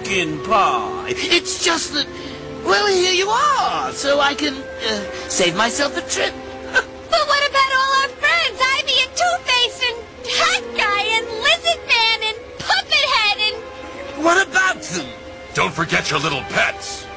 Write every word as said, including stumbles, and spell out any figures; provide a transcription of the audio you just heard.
pumpkin pie. It's just that, well, here you are, so I can uh, save myself the trip. But what about all our friends? Ivy and Two-Face and Hat Guy and Lizard Man and Puppet Head and... What about them? Don't forget your little pets.